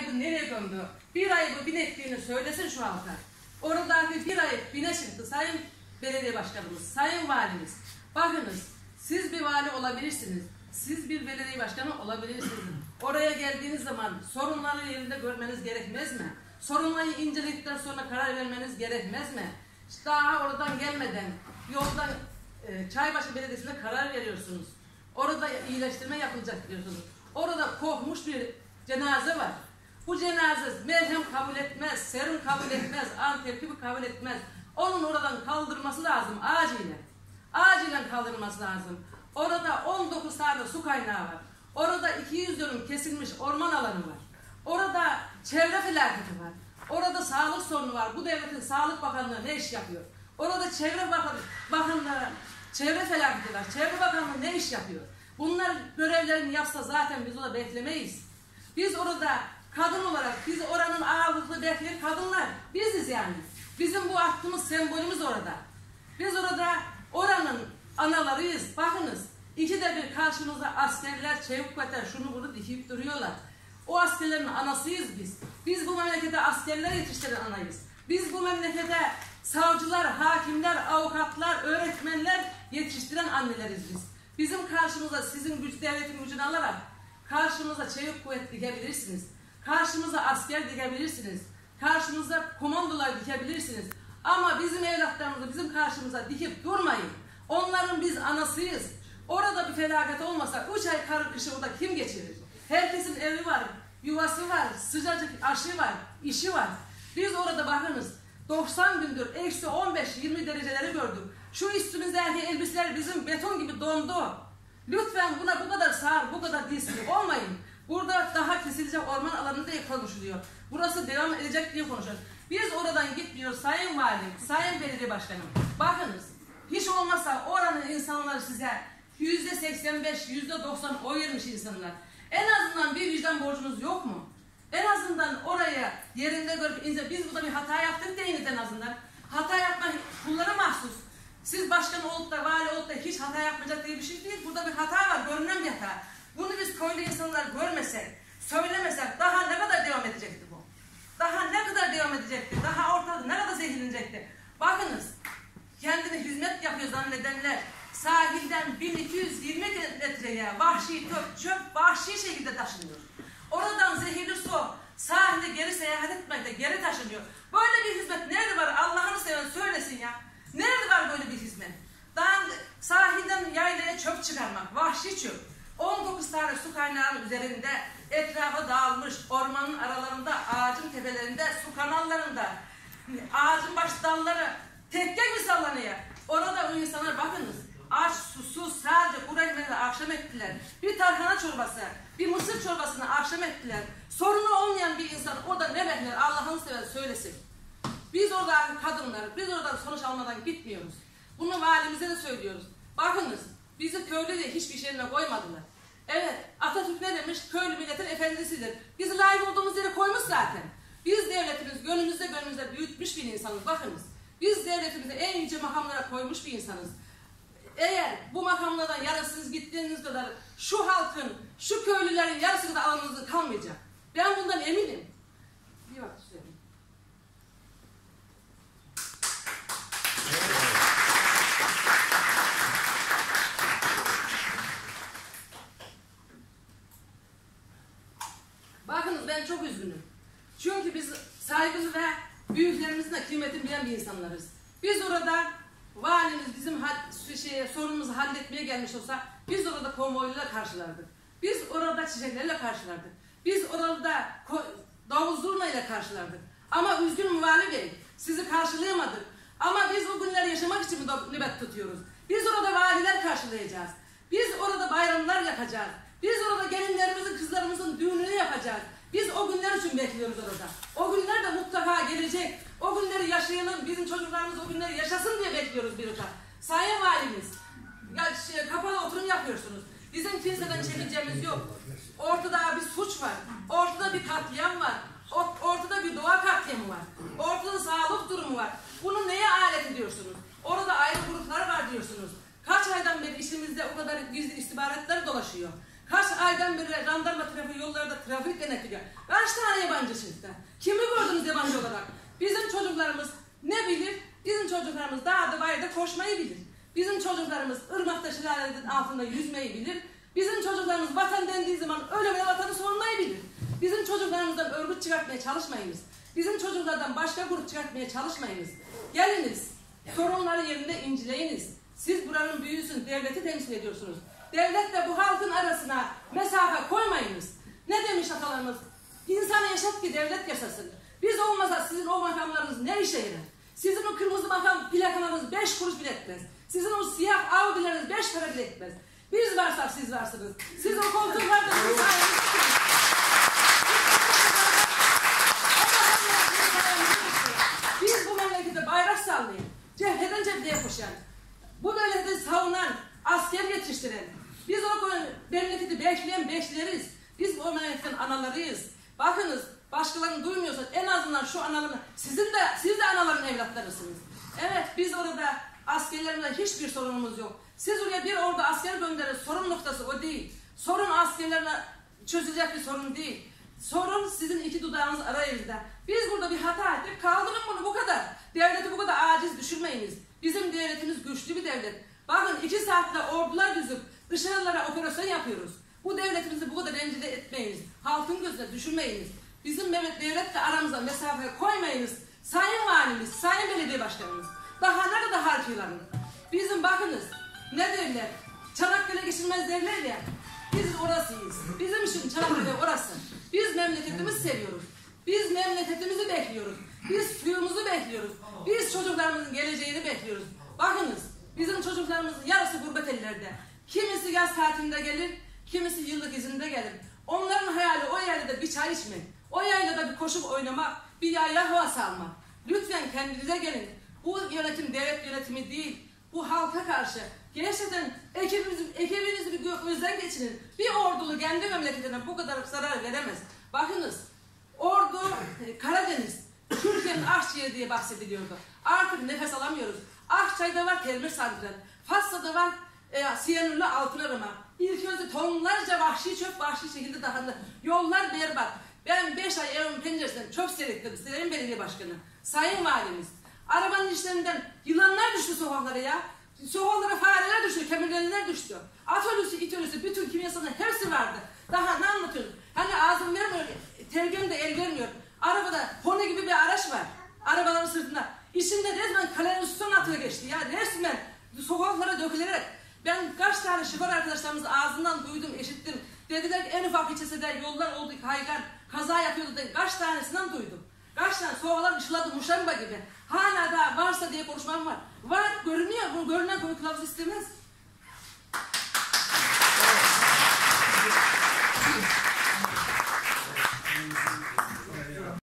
ayıbı nereye gömdü? Bir ayıbı bin ettiğini söylesin şu halka. Oradaki bir ayıp bine çıktı. Sayın Belediye Başkanımız, Sayın Valimiz. Bakınız, siz bir vali olabilirsiniz. Siz bir belediye başkanı olabilirsiniz. Oraya geldiğiniz zaman sorunları yerinde görmeniz gerekmez mi? Sorunları inceledikten sonra karar vermeniz gerekmez mi? İşte daha oradan gelmeden yoldan Çaybaşı Belediyesi'ne karar veriyorsunuz. Orada iyileştirme yapılacak diyorsunuz. Orada korkmuş bir cenaze var. Bu cenaze merhem kabul etmez, serum kabul etmez, antibiyotik kabul etmez. Onun oradan kaldırması lazım acilen. Acilen kaldırılması lazım. Orada 19 tane su kaynağı var. Orada 200 dönüm kesilmiş orman alanı var. Orada çevre felaketi var. Orada sağlık sorunu var. Bu devletin Sağlık Bakanlığı ne iş yapıyor? Orada Çevre Bakanlığı, çevre felaketi var. Çevre Bakanlığı ne iş yapıyor? Bunlar görevlerini yapsa zaten biz orada beklemeyiz. Biz orada kadın olarak, biz oranın ağırlıklı bekleyen kadınlar biziz yani. Bizim bu hakkımız, sembolümüz orada. Biz orada oranın analarıyız. Bakınız, ikide bir karşımızda askerler, çevik kuvvetler şunu bunu dikip duruyorlar. O askerlerin anasıyız biz. Biz bu memlekete askerler yetiştiren anayız. Biz bu memlekete savcılar, hakimler, avukatlar, öğretmenler yetiştiren anneleriz biz. Bizim karşımıza sizin güç, devletin gücünü alarak karşımıza çevik kuvvet dikebilirsiniz. Karşımıza asker dikebilirsiniz. Karşımıza komandolar dikebilirsiniz. Ama bizim evlatlarımızı bizim karşımıza dikip durmayın. Onların biz anasıyız. Orada bir felaket olmasa 3 ay kar kışı orada kim geçirir? Herkesin evi var, yuvası var, sıcacık aşı var, işi var. Biz orada bakınız 90 gündür eksi 15-20 dereceleri gördük. Şu üstümüzdeki elbiseler bizim beton gibi dondu. Lütfen buna bu kadar sağır, bu kadar disli olmayın. Burada daha kesilecek orman alanı diye konuşuluyor. Burası devam edecek diye konuşuyoruz. Biz oradan gitmiyoruz Sayın Valim, Sayın Belediye Başkanım. Bakınız, hiç olmazsa oranın insanları size %85, %90 oy vermiş insanlar. En azından bir vicdan borcunuz yok mu? En azından oraya yerinde görüp biz burada bir hata yaptık deyiniz en azından. Hata yapmak kullara mahsus. Siz başkan olup da vali olup da hiç hata yapmayacak diye bir şey değil. Burada bir hata var, görünen bir hata. Bunu biz köylü insanlar görmesek, söylemesek daha ne kadar devam edecekti bu? Daha ne kadar devam edecekti? Daha ortada ne kadar zehirlenecekti? Bakınız, kendine hizmet yapıyor zannedenler sahilden 1220 metreye vahşi çöp vahşi şekilde taşınıyor. Oradan zehirli su sahilde geri seyahat etmekte geri taşınıyor. Böyle bir hizmet nerede var? Allah'ını seven söylesin ya. Nerede var böyle bir hizmet? Daha sahilden yaylaya çöp çıkarmak, vahşi çöp. 19 tane su kaynağının üzerinde etrafa dağılmış, ormanın aralarında, ağacın tepelerinde, su kanallarında, ağacın baş dalları tekke mi sallanıyor? Orada o insanlar bakınız, aç, susuz, sadece burayı akşam ettiler. Bir tarhana çorbası, bir mısır çorbasını akşam ettiler. Sorunu olmayan bir insan orada ne bekler? Allah'ını seven söylesin. Biz oradan kadınlar, biz oradan sonuç almadan gitmiyoruz. Bunu valimize de söylüyoruz. Bakınız, bizi köylü de hiçbir şeyine koymadılar. Evet, Atatürk ne demiş? Köylü milletin efendisidir. Bizi layık olduğumuz yere koymuş zaten. Biz devletimiz gönlümüzde büyütmüş bir insanız. Bakınız, biz devletimizi en yüce makamlara koymuş bir insanız. Eğer bu makamlardan yarısınız gittiğiniz kadar şu halkın, şu köylülerin yarısı da alanınızda kalmayacak. Ben bundan eminim. Bir vakit söyleyeyim. Bakınız ben çok üzgünüm. Çünkü biz saygılı ve büyüklerimizin de kıymetini bilen bir insanlarız. Biz orada valimiz bizim sorunumuzu halletmeye gelmiş olsa biz orada konvoylarla karşılardık. Biz orada çiçeklerle karşılardık. Biz orada davul zurnayla karşılardık. Ama üzgünüm Vali Bey, sizi karşılayamadık. Ama biz o günleri yaşamak için nöbet tutuyoruz. Biz orada valiler karşılayacağız. Biz orada bayramlar yapacağız. Biz orada gelinlerimizin, kızlarımızın düğününü yapacağız. Biz o günler için bekliyoruz orada. O günler de mutlaka gelecek. O günleri yaşayalım, bizim çocuklarımız o günleri yaşasın diye bekliyoruz bir orada. Sayın Valimiz, kapalı oturum yapıyorsunuz. Bizim kimseden çekeceğimiz yok. Ortada bir suç var. Ortada bir katliam var. Ortada bir doğa katliamı var. Ortada sağlık durumu var. Bunu neye alet ediyorsunuz? Orada ayrı gruplar var diyorsunuz. Kaç aydan beri işimizde o kadar gizli istihbaratlar dolaşıyor. Kaç aydan beri jandarma trafiği yollarda trafik denetliyor. çıkıyor. Kaç tane yabancı çıktı? Kimi gördünüz yabancı olarak? Bizim çocuklarımız ne bilir? Bizim çocuklarımız dağda bayırda koşmayı bilir. Bizim çocuklarımız ırmakta şelalenin altında yüzmeyi bilir. Bizim çocuklarımız vatan dendiği zaman öyle böyle vatanı savunmayı bilir. Bizim çocuklarımızdan örgüt çıkartmaya çalışmayınız. Bizim çocuklardan başka grup çıkartmaya çalışmayınız. Geliniz, sorunları yerinde inceleyiniz. Siz buranın büyüğüsünüz, devleti temsil ediyorsunuz. Devletle bu halkın arasına mesafe koymayınız. Ne demiş atalarımız? İnsanı yaşat ki devlet yaşasın. Biz olmasa sizin o makamlarınız ne işe yarar? Sizin o kırmızı makam plakalarınız 5 kuruş bile etmez. Sizin o siyah Audi'leriniz 5 para bile etmez. Biz varsak siz varsınız. Siz o koltuklarda biz bu memlekette bayrak sallayın. Cepheden cepheye koşan. Bu memleketi savunan, asker yetiştiren. Biz o memleketi bekleyen bekleriz. Biz o memleketin analarıyız. Bakınız, başkalarını duymuyorsa en azından şu analarını, siz de anaların evlatlarısınız. Evet, biz orada askerlerimizle hiçbir sorunumuz yok. Siz oraya bir orada asker gönderin, sorun noktası o değil. Sorun askerlerine çözülecek bir sorun değil. Sorun sizin iki dudağınız arayınızda. Biz burada bir hata ettik, kaldırın bunu bu kadar. Devleti bu kadar aciz düşürmeyiniz. Bizim devletimiz güçlü bir devlet. Bakın 2 saatte ordular düzüp dışarılara operasyon yapıyoruz. Bu devletimizi bu kadar rencide etmeyiniz. Halkın gözüne düşürmeyiniz. Bizim devletle aramıza mesafe koymayınız. Sayın Valimiz, Sayın Belediye Başkanımız. Daha ne kadar harcıyorlar? Bizim bakınız, ne derler? Çanakkale geçilmez derler ya. Biz orasıyız. Bizim için Çanakkale orası. Biz memleketimizi seviyoruz. Biz memleketimizi bekliyoruz. Biz suyumuzu bekliyoruz. Biz çocuklarımızın geleceğini bekliyoruz. Bakınız, bizim çocuklarımızın yarısı gurbet ellerde. Kimisi yaz tatilinde gelir, kimisi yıllık izinde gelir. Onların hayali o yaylada bir çay içmek, o yaylada bir koşup oynamak, bir yayla hava salmak. Lütfen kendinize gelin. Bu yönetim devlet yönetimi değil. Bu halka karşı gerçekten ekibinizi bir gözden geçirin. Bir ordulu kendi memleketine bu kadar zarar veremez. Bakınız, ordu Karadeniz, Türkiye'nin Akçayı diye bahsediliyordu. Artık nefes alamıyoruz. Akçay'da var termik santral, Fassa'da var Siyanürlü Altınarıma. İlközde tonlarca vahşi çöp vahşi şekilde dağıldı. Yollar berbat. Ben 5 ay evimin penceresinden çöp seyrettim. Sayın Belediye Başkanı, Sayın Valimiz. Arabanın içlerinden yılanlar düştü sokaklara ya. Sokaklara fareler düştü, kemirgenler düştü. At ölüsü, it ölüsü, bütün kimyasalın hepsi vardı. Daha ne anlatıyoruz? Hani ağzım vermiyor, telgön de el vermiyor. Arabada Honda gibi bir araç var. Arabaların sırtında. İçinde resmen kanalizasyon atığı geçti ya. Resmen sokaklara dökülerek. Ben kaç tane şoför arkadaşlarımız ağzından duydum, işittim. Dediler ki en ufak ilçesinde yollar oldu, kaygan, kaza yapıyordu diye kaç tanesinden duydum. Kaç tane sokaklar ışıladı, muşamba gibi. Hala da varsa diye konuşmam var. Var, görünüyor. Bu görünen konu kılavuz istemez.